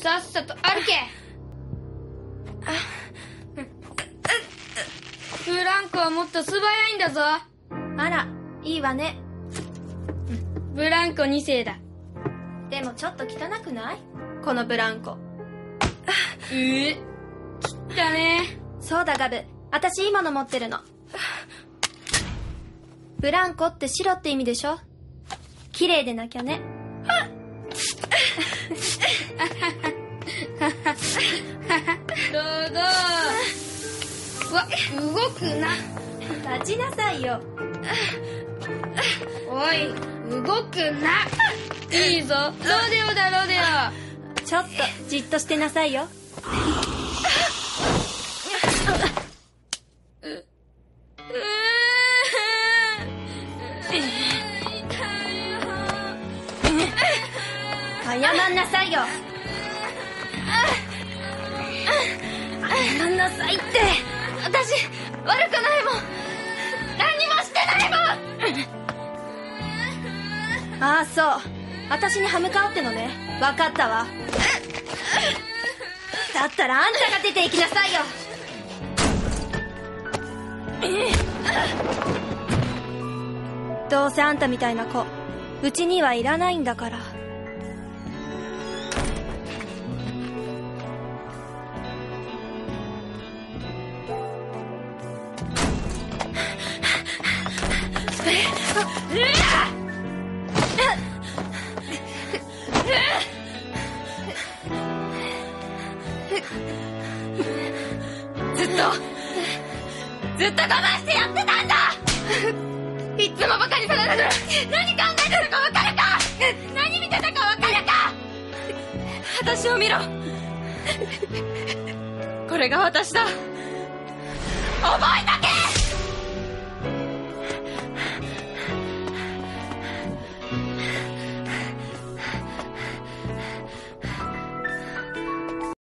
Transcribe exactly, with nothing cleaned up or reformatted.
さっさと歩け。ブランコはもっと素早いんだぞ。 あら、いいわね。 ブランコにせいだ。 でもちょっと汚くない？このブランコ。 ええ、汚ね。 そうだガブ、私今の持ってるの。ブランコって白って意味でしょ。綺麗でなきゃね。 どうぞ。わ、動くな。 立ちなさいよ。 おい、動くな。いいぞ、ロデオだロデオ。 ちょっとじっとしてなさいよ。謝んなさいよ。謝んなさいって。私悪くないもん。何にもしてないもん。ああ、そう、私に歯向かおうってのね。分かったわ。だったらあんたが出て行きなさいよ。どうせあんたみたいな子うちにはいらないんだから。 ずっとずっと我慢してやってたんだ。いつもバカにされる。何考えてるか分かるか。何見てたか分かるか。私を見ろ。これが私だ。覚えとけ。